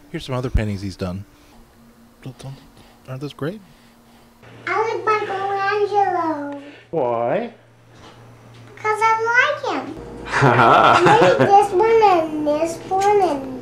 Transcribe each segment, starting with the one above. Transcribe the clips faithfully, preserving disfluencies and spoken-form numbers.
Here's some other paintings he's done. Aren't those great? I like Michelangelo. Why? Because I like him. Maybe this one and this one and...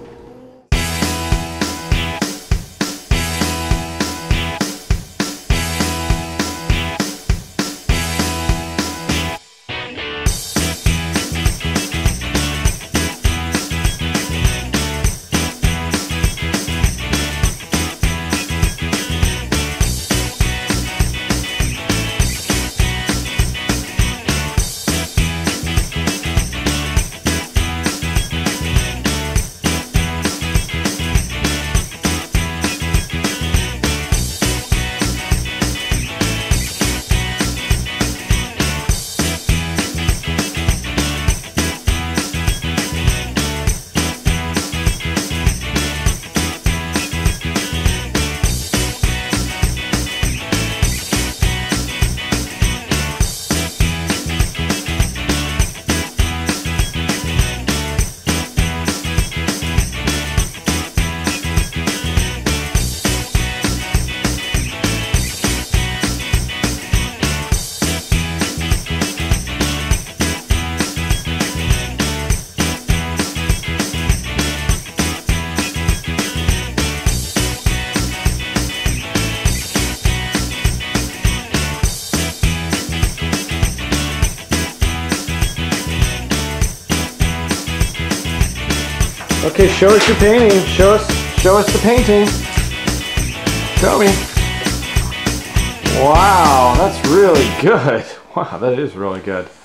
Okay, show us your painting. Show us, show us the painting. Show me. Wow, that's really good. Wow, that is really good.